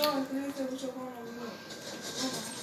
No, es que dice mucho con lo mío.